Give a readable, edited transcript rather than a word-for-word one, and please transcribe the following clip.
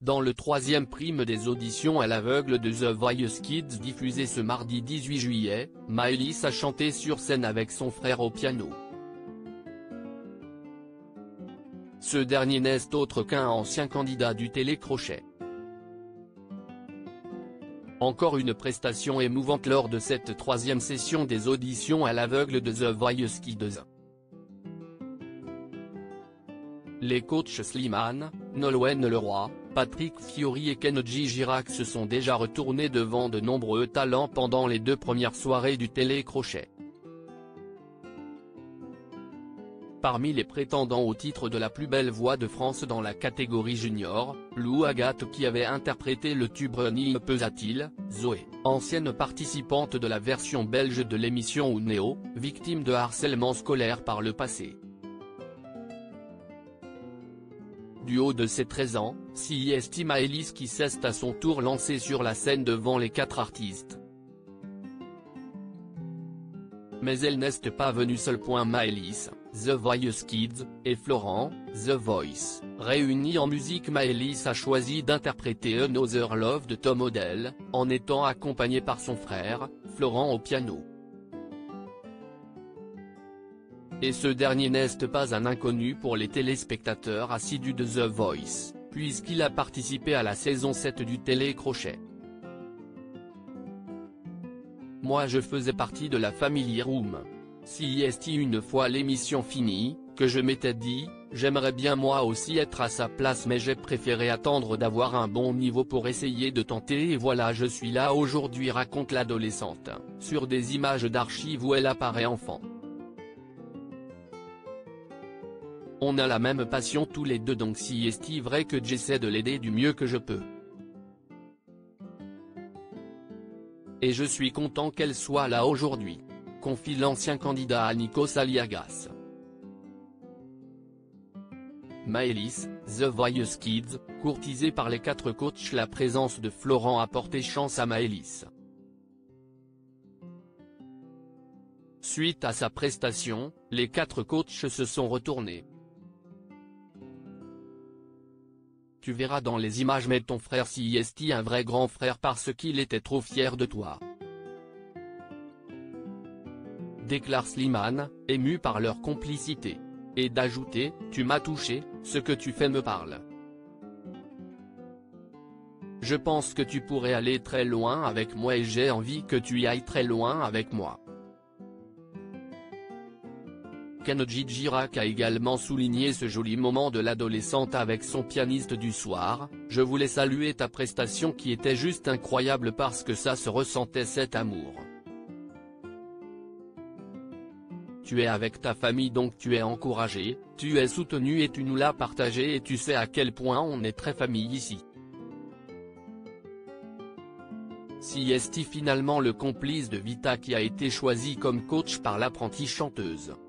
Dans le troisième prime des auditions à l'aveugle de The Voice Kids diffusé ce mardi 18 juillet, Maëlys a chanté sur scène avec son frère au piano. Ce dernier n'est autre qu'un ancien candidat du télécrochet. Encore une prestation émouvante lors de cette troisième session des auditions à l'aveugle de The Voice Kids. Les coachs Slimane, Nolwenn Leroy, Patrick Fiori et Kenji Girac se sont déjà retournés devant de nombreux talents pendant les 2 premières soirées du télécrochet. Parmi les prétendants au titre de la plus belle voix de France dans la catégorie junior, Lou Agathe qui avait interprété le tube N'y pesa-t-il, Zoé, ancienne participante de la version belge de l'émission ou Néo, victime de harcèlement scolaire par le passé. Du haut de ses 13 ans, CIST Maëlys qui s'est à son tour lancée sur la scène devant les 4 artistes. Mais elle n'est pas venue seule. Maëlys, The Voice Kids, et Florent, The Voice, réunis en musique. Maëlys a choisi d'interpréter Another Love de Tom Odell, en étant accompagnée par son frère, Florent au piano. Et ce dernier n'est pas un inconnu pour les téléspectateurs assidus de The Voice, puisqu'il a participé à la saison 7 du télécrochet. Moi je faisais partie de la Family Room. CIST une fois l'émission finie, que je m'étais dit, j'aimerais bien moi aussi être à sa place mais j'ai préféré attendre d'avoir un bon niveau pour essayer de tenter et voilà je suis là aujourd'hui raconte l'adolescente, sur des images d'archives où elle apparaît enfant. On a la même passion tous les deux donc si est vrai que j'essaie de l'aider du mieux que je peux. Et je suis content qu'elle soit là aujourd'hui. Confie l'ancien candidat à Nikos Aliagas. Maëlys, The Voice Kids, courtisée par les 4 coachs. La présence de Florent a porté chance à Maëlys. Suite à sa prestation, les 4 coachs se sont retournés. Tu verras dans les images mais ton frère CIST un vrai grand frère parce qu'il était trop fier de toi. Déclare Slimane, ému par leur complicité. Et d'ajouter, tu m'as touché, ce que tu fais me parle. Je pense que tu pourrais aller très loin avec moi et j'ai envie que tu y ailles très loin avec moi. Kenji Girac a également souligné ce joli moment de l'adolescente avec son pianiste du soir. Je voulais saluer ta prestation qui était juste incroyable parce que ça se ressentait cet amour. Tu es avec ta famille donc tu es encouragé, tu es soutenu et tu nous l'as partagé et tu sais à quel point on est très famille ici. CIST finalement le complice de Vita qui a été choisi comme coach par l'apprentie chanteuse.